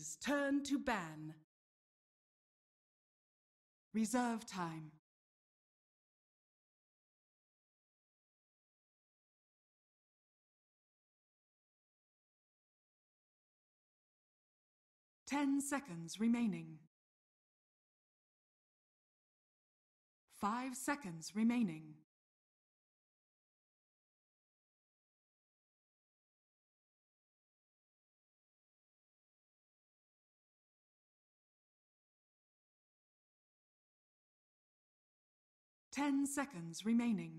Referees turn to ban. Reserve time. Ten seconds remaining. 5 seconds remaining. Ten seconds remaining.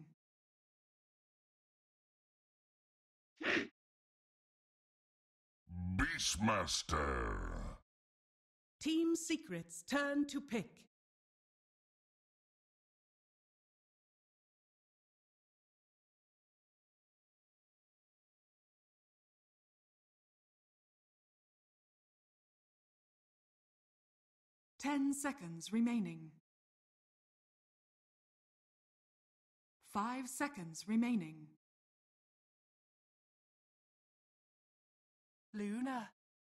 Beastmaster. Team Secrets turn to pick. Ten seconds remaining. 5 seconds remaining. Luna.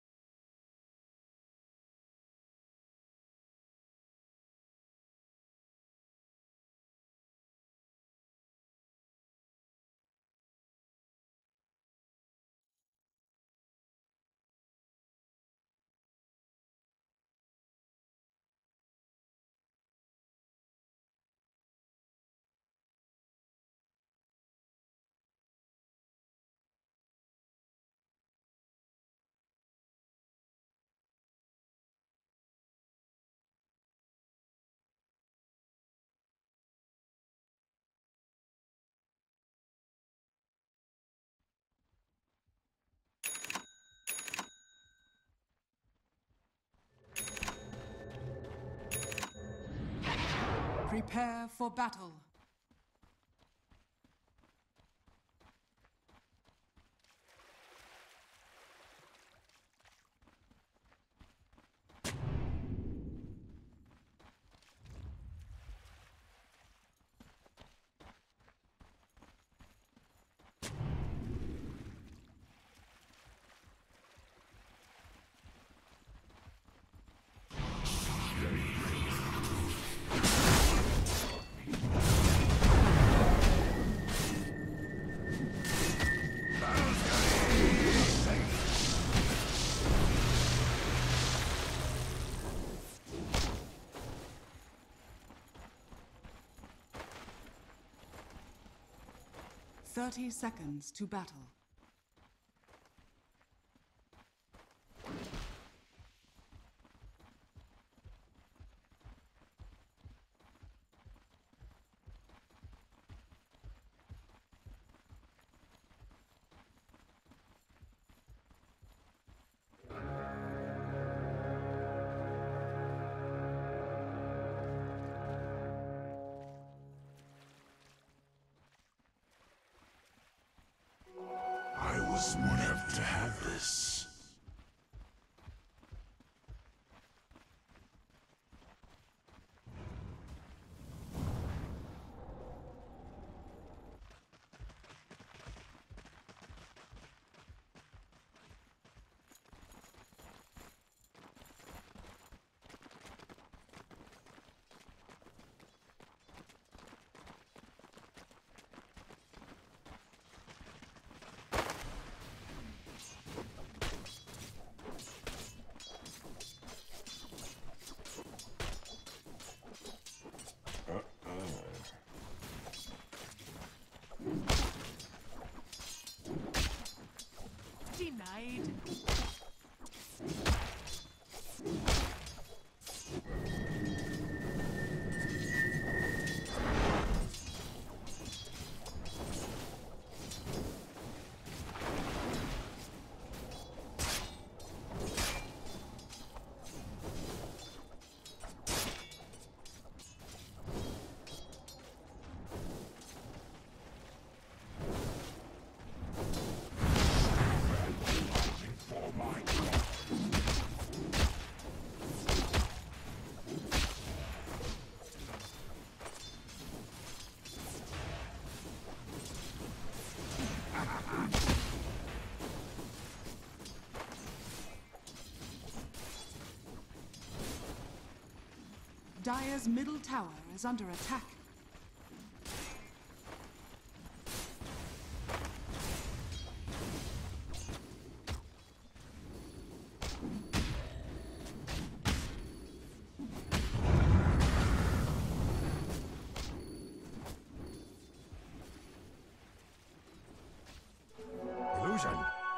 Prepare for battle. Thirty seconds to battle. I was meant to have this. Dire's middle tower is under attack. Illusion.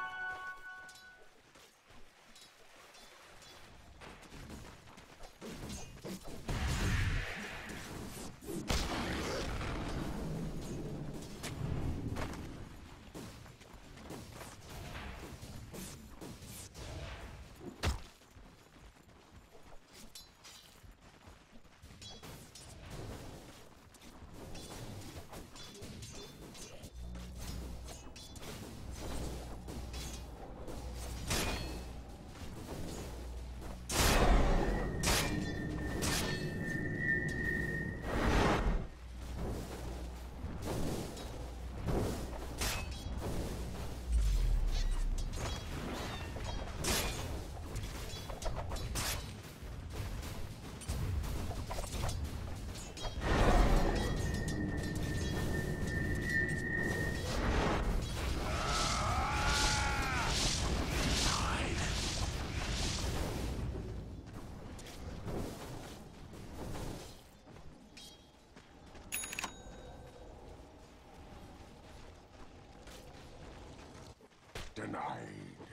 Denied.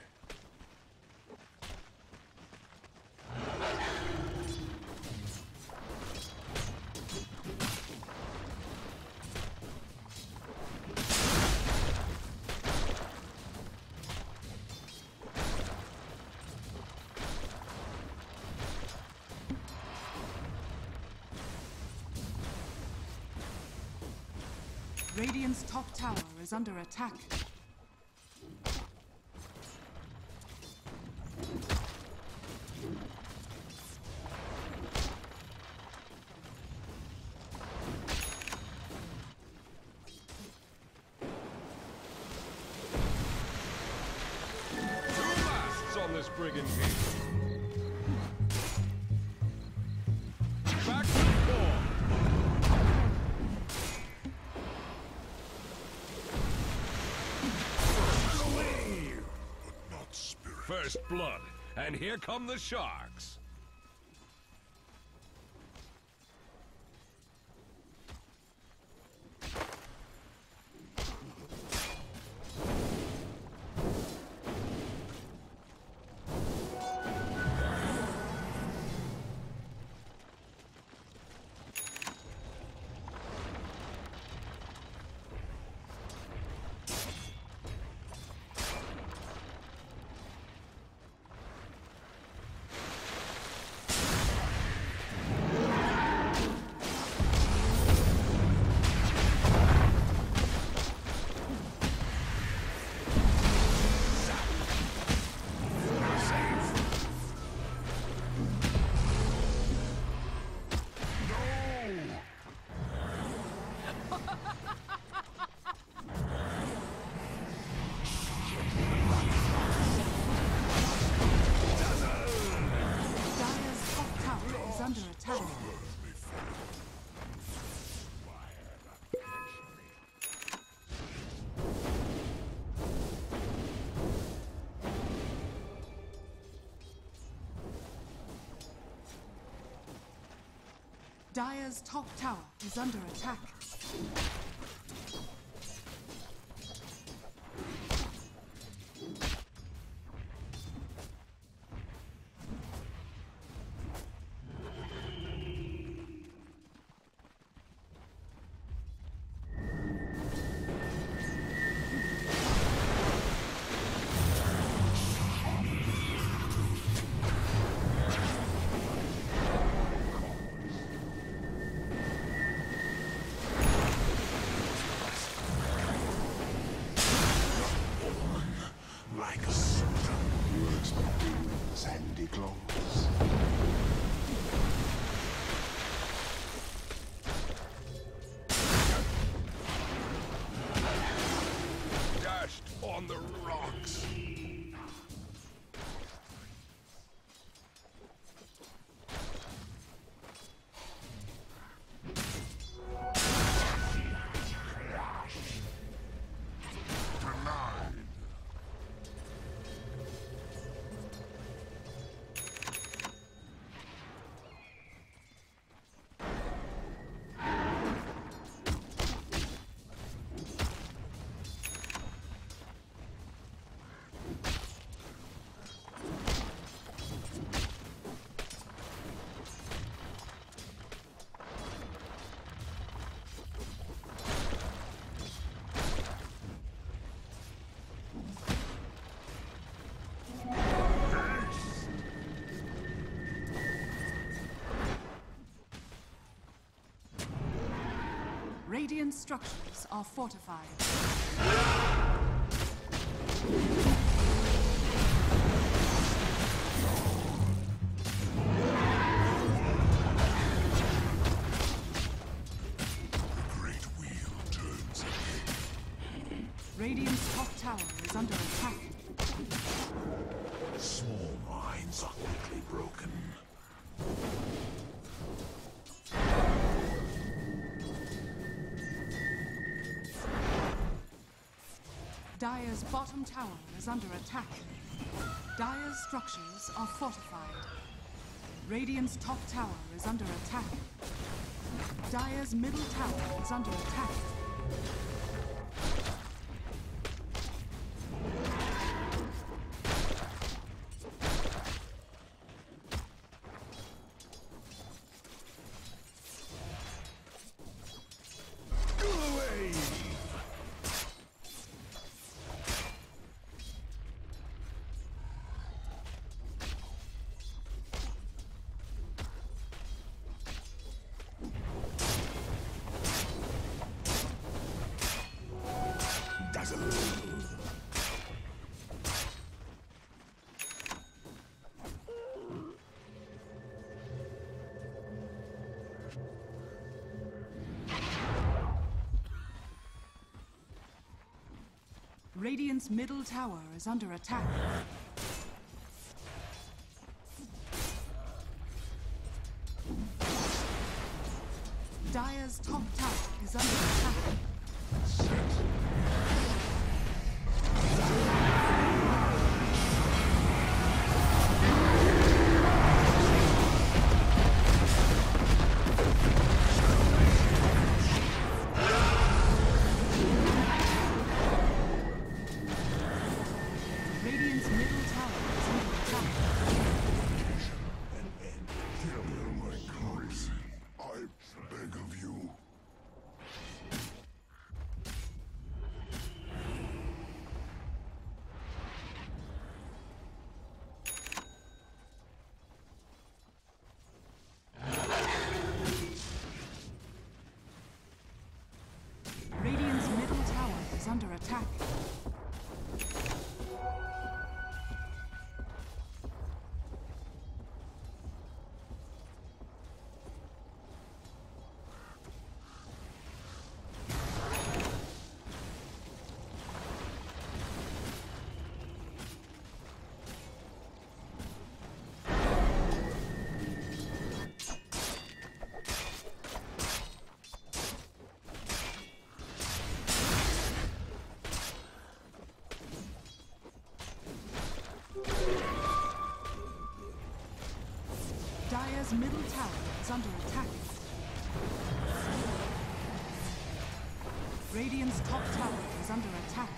Radiant's top tower is under attack. This brigand king. Back to form. But not spirit. First blood, and here come the sharks. Dire's top tower is under attack. Like a sultan. You were expecting sandy clothes. Dashed on the rocks. Radiant structures are fortified. Radiant's top tower is under attack. Small minds are quickly broken. Dire's bottom tower is under attack. Dire's structures are fortified. Radiant's top tower is under attack. Dire's middle tower is under attack. Radiant's middle tower is under attack. Dire's top tower is under attack. Radiant's middle tower is under attack. Hear my cries. I beg of you. Radiant's middle tower is under attack. Dire's middle tower is under attack. Radiant's top tower is under attack.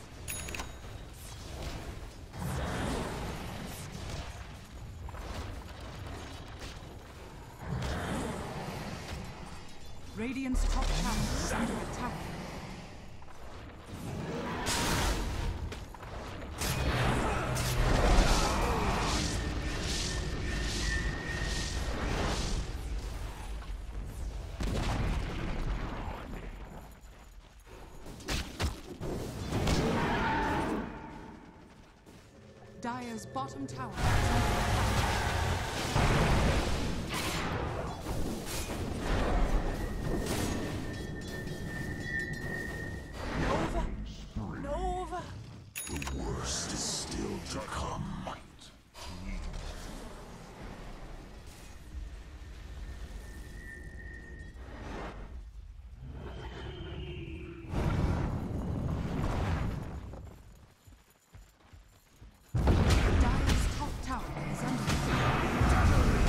Radiant's top tower is under attack. Dire's bottom tower is under attack. Nova! The worst is still to come. Dire's top tower is under attack.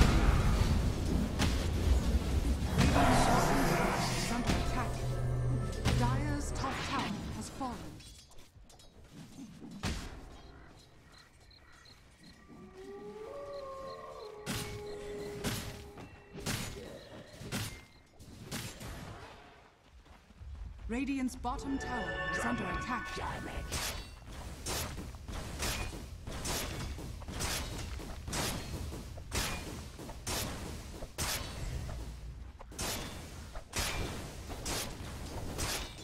Radiant's bottom tower is under attack. Dire's top tower has fallen. Radiant's bottom tower is under attack.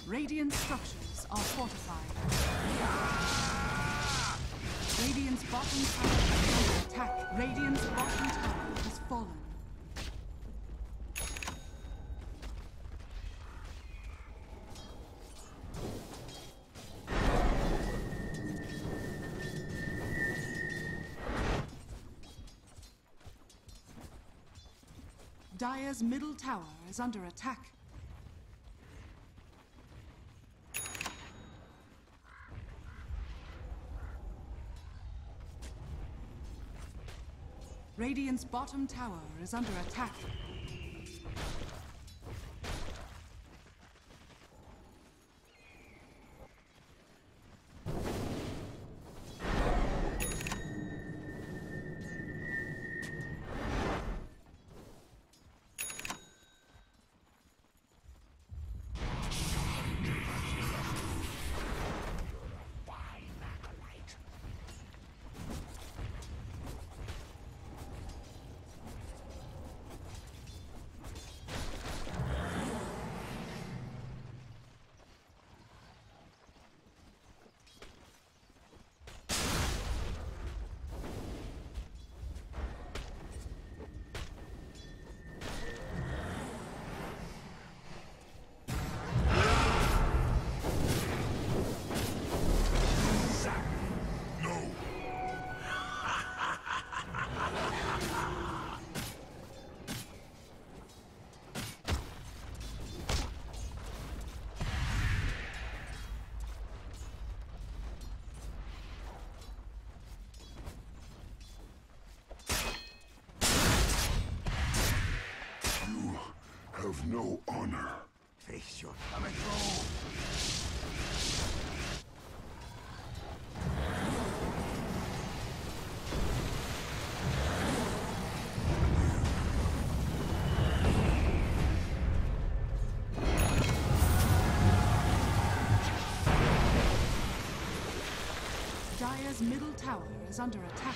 Radiant structures are fortified. Radiant's bottom tower is under attack. Radiant's bottom tower has fallen. Dire's middle tower is under attack. Radiant's bottom tower is under attack. Have no honor. Face your coming home. Dire's middle tower is under attack.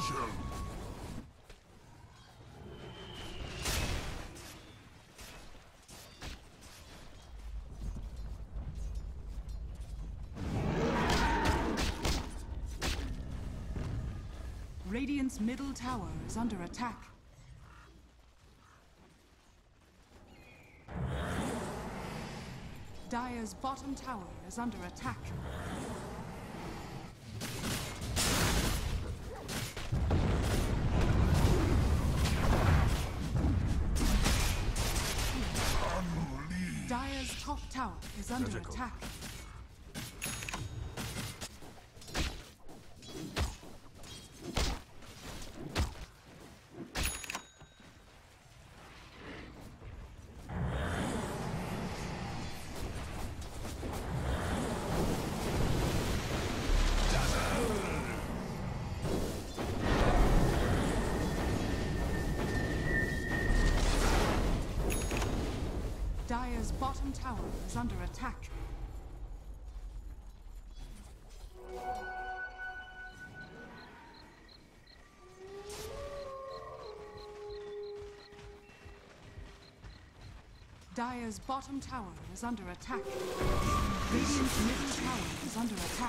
illusion! Radiant's middle tower is under attack. Dire's bottom tower is under attack. Dire's top tower is under attack. Dire's bottom tower is under attack. Dire's bottom tower is under attack. Radiant's middle tower is under attack.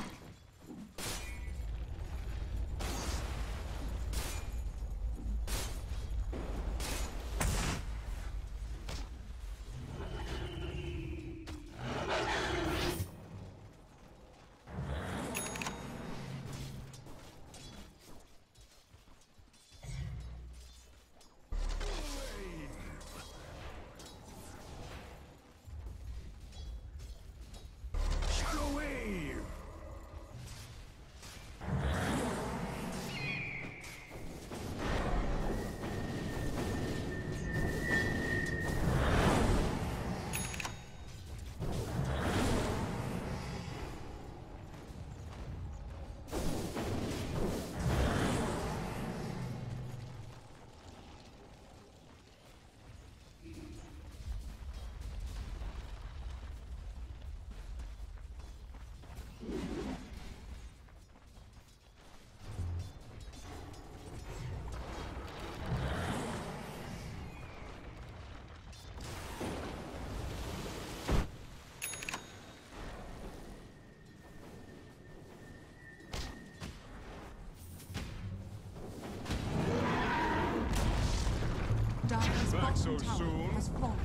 Dire's Back bottom so tower soon? has fallen.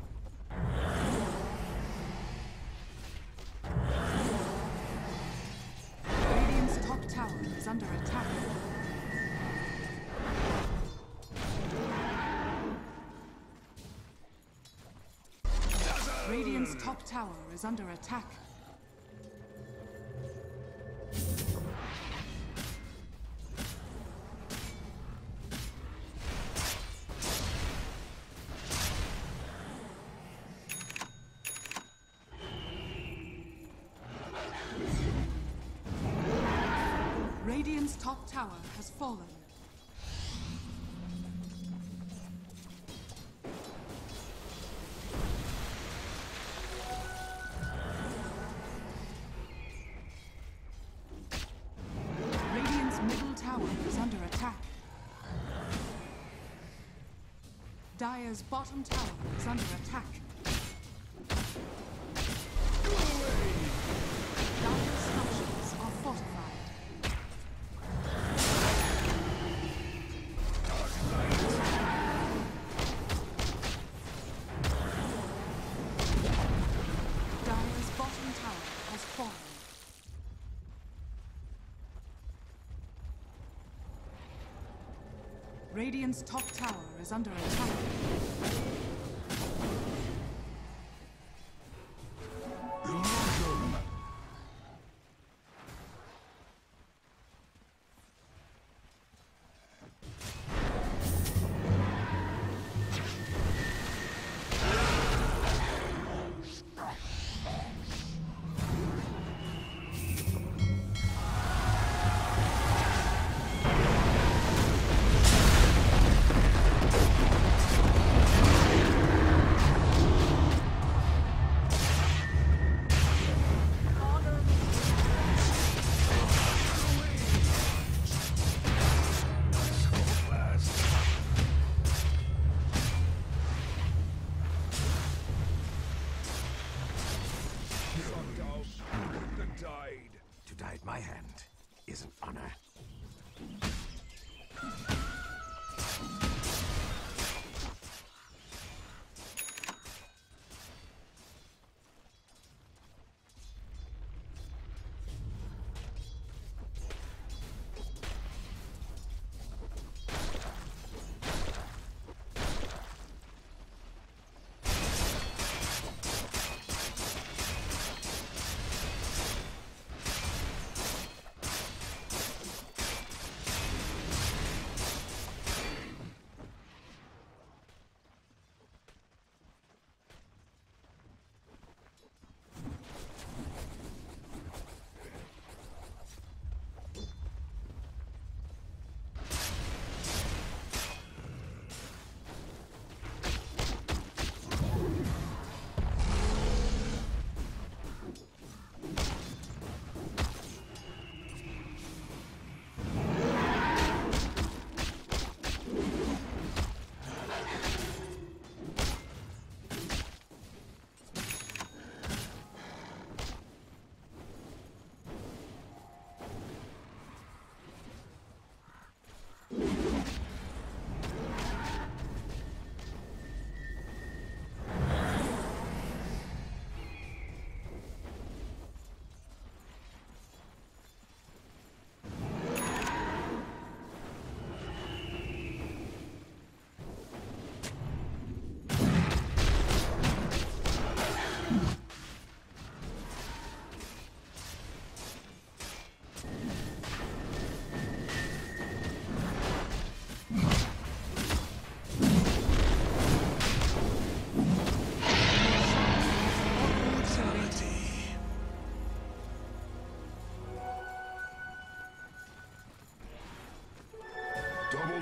Radiant's top tower is under attack. Radiant's top tower is under attack. Radiant's top tower has fallen. Radiant's middle tower is under attack. Dire's bottom tower is under attack. Dire's structures are fortified. Dire's bottom tower has fallen. Radiant's top tower is under attack. Illusion!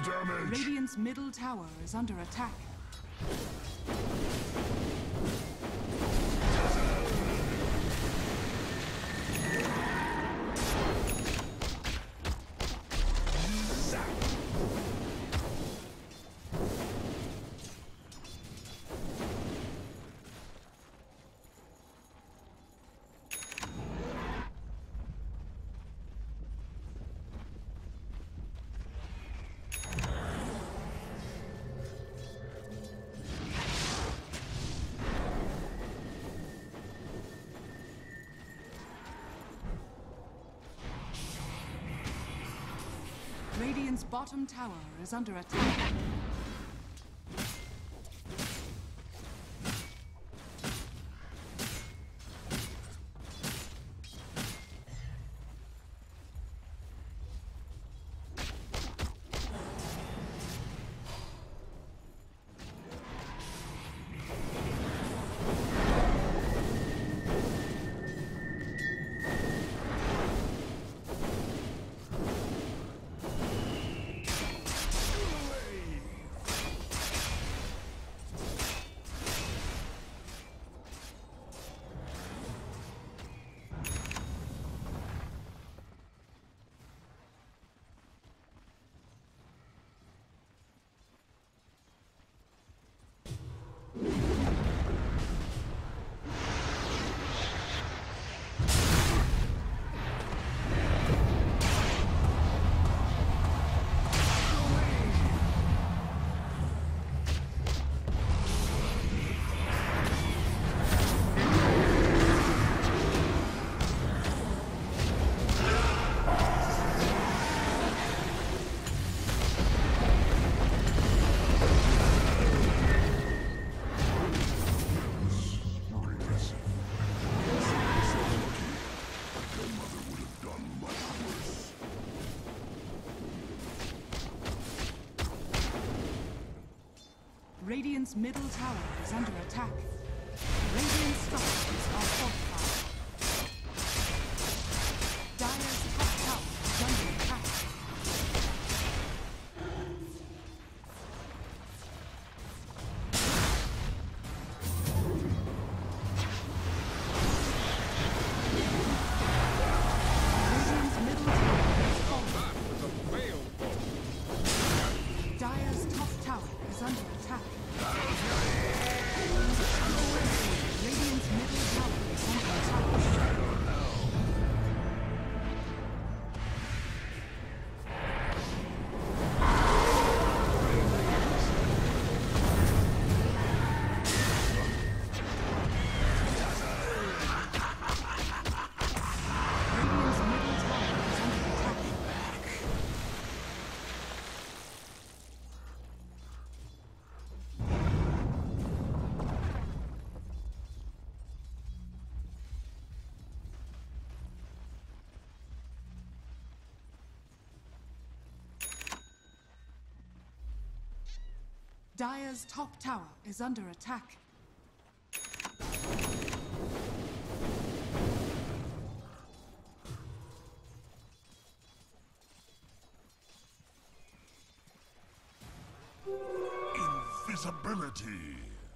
damage. Radiant's middle tower is under attack. Radiant's bottom tower is under attack. Radiant's middle tower is under attack. Radiant structures are fortified. Dire's top tower is under attack. Radiant's middle tower is falling. That was a failed bolt. Dire's top tower is under attack. Radiant's middle tower is under attack. Radiant's middle tower is under attack. Dire's top tower is under attack. Invisibility.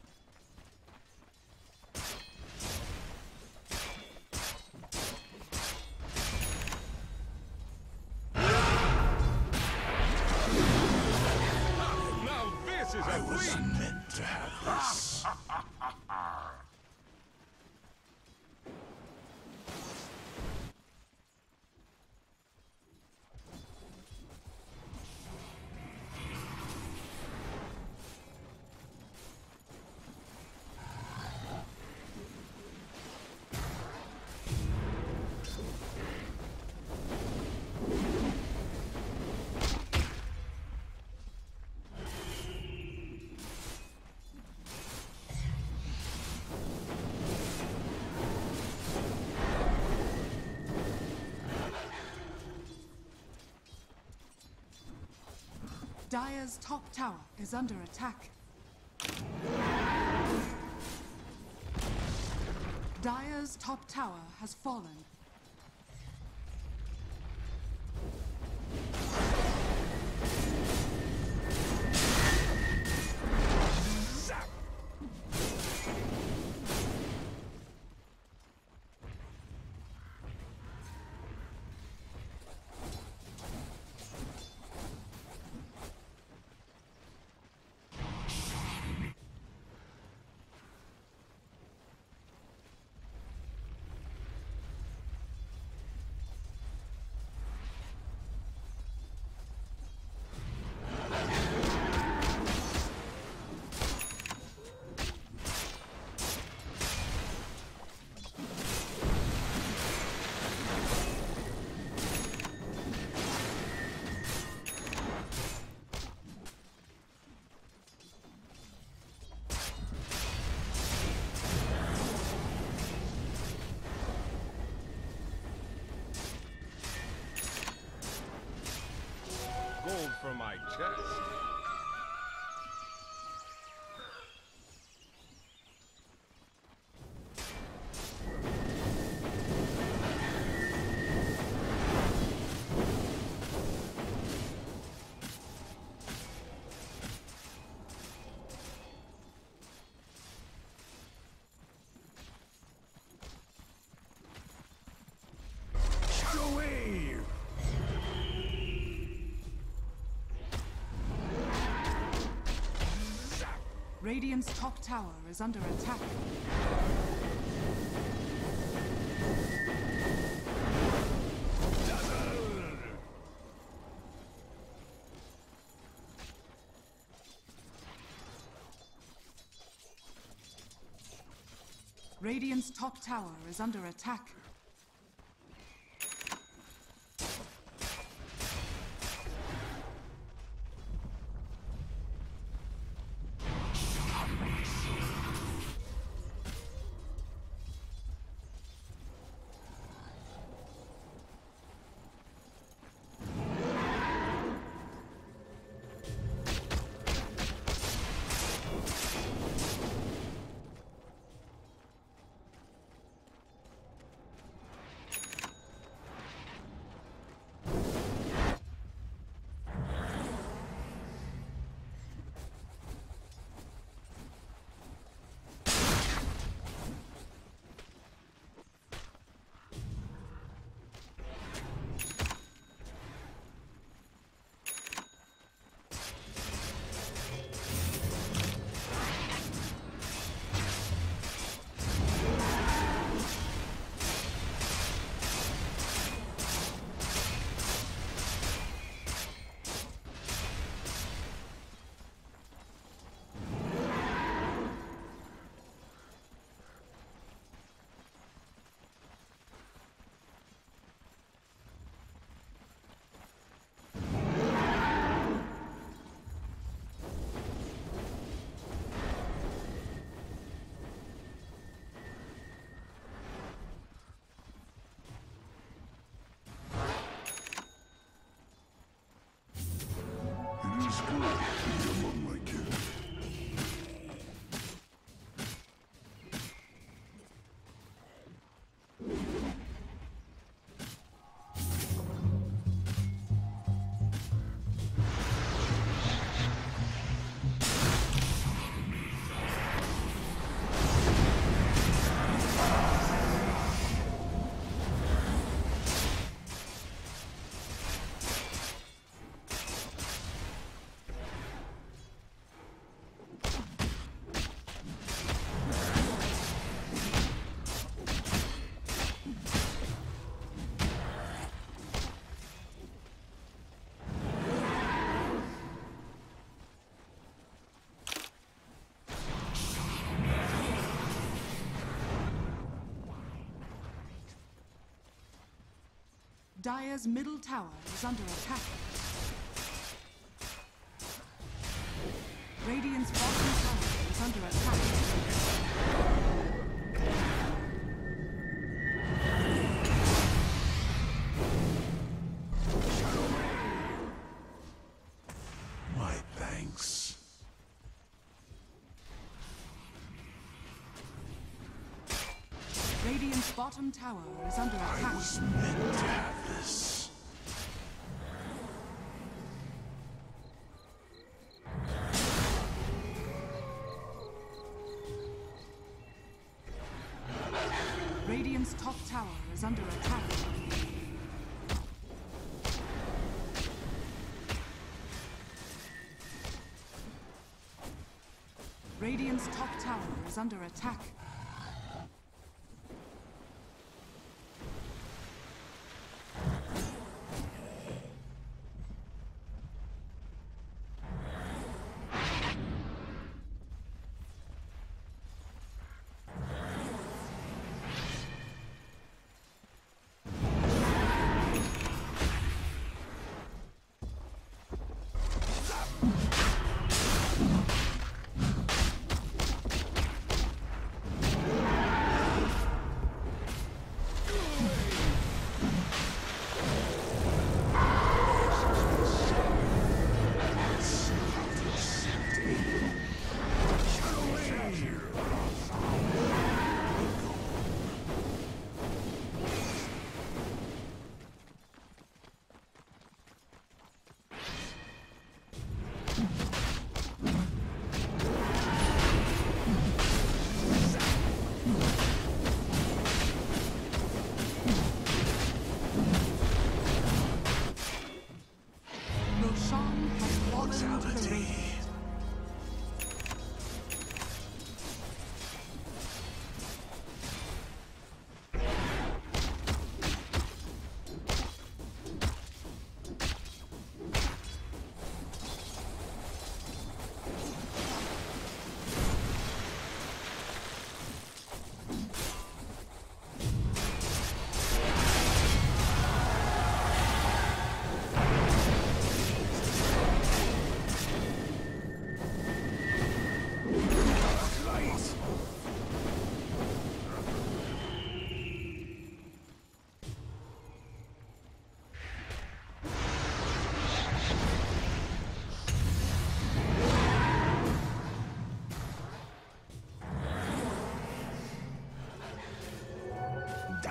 Now this is a win! Meant to have this. Dire's top tower is under attack. Dire's top tower has fallen. for my chest. Radiant's top tower is under attack. Radiant's top tower is under attack. It is good to be among my kin. Dire's middle tower is under attack. Radiant's bottom tower is under attack. My thanks. Radiant's bottom tower is under attack. I was meant to have this. Radiant's top tower is under attack. Radiant's top tower is under attack.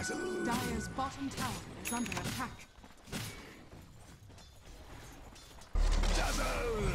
dazzle. Dire's bottom tower is under attack. Dazzle!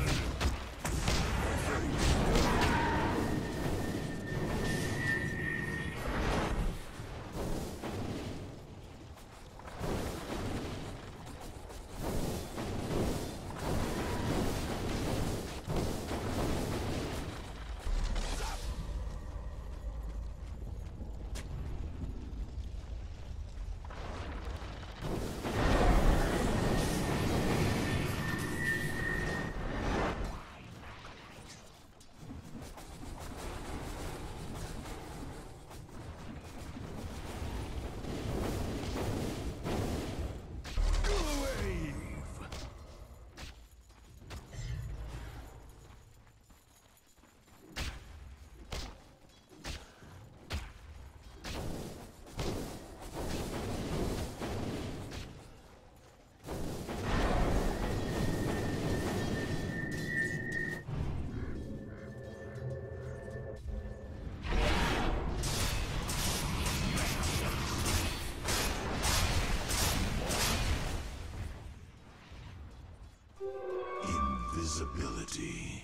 Invisibility.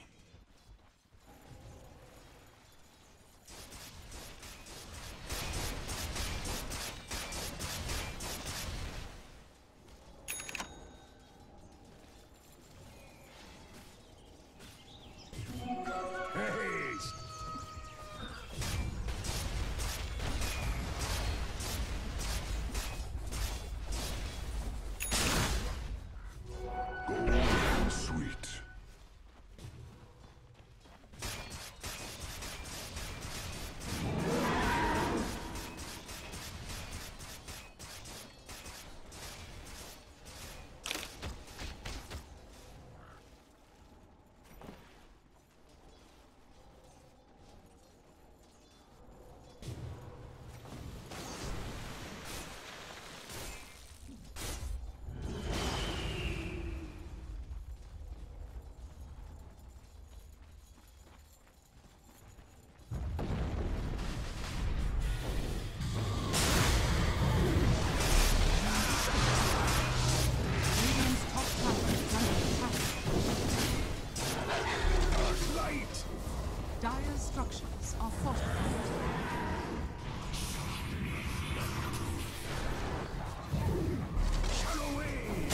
Haste! Golden sweet. Radiant's top tower is under attack. Light! Dire's structures are fortified. Shadow wave!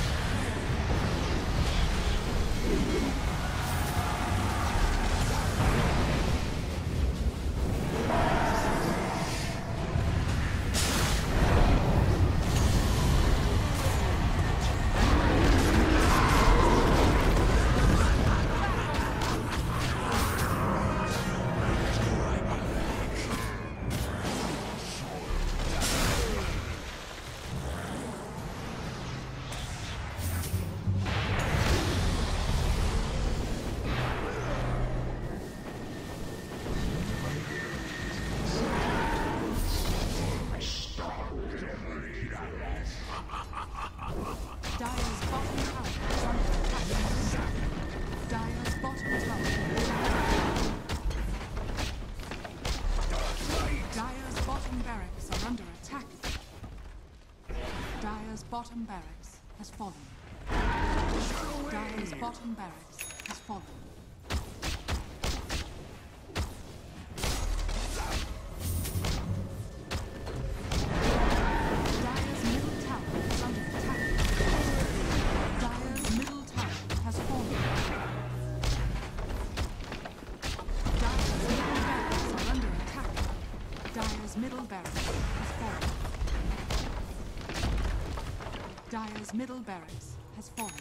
Dire's bottom tower is under attack. Dire's bottom tower. Dire's bottom barracks are under attack. Dire's bottom barracks has fallen. Dire's bottom barracks has fallen. Dire's middle tower is under attack. Dire's middle tower has fallen. Dire's middle barracks are under attack. Dire's middle barracks has fallen. Dire's middle barracks has fallen.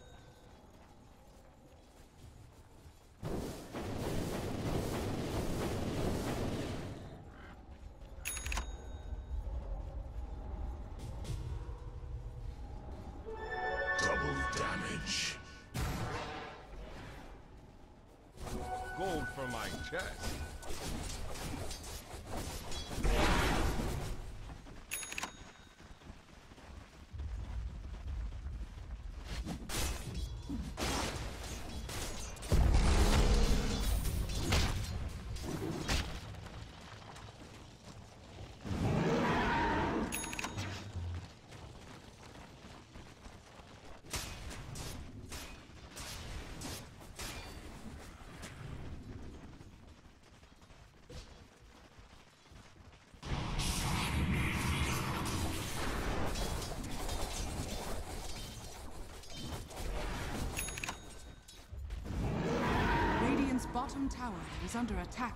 Double damage. Gold for my chest. bottom tower is under attack.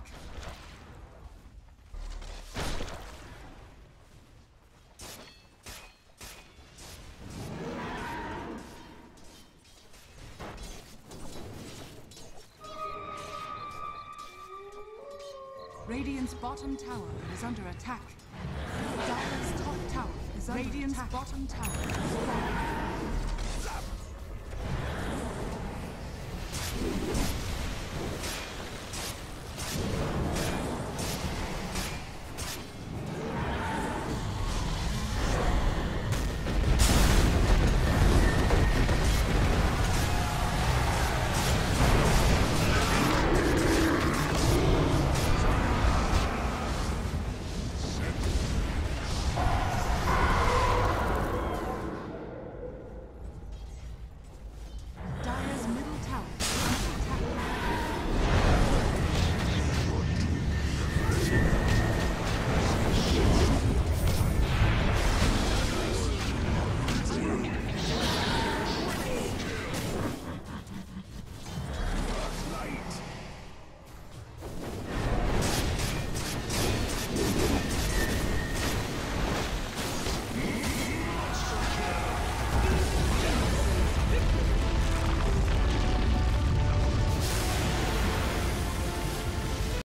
Radiant's bottom tower is under attack. Dire's top tower is under Radiant's attack. Bottom tower is falling.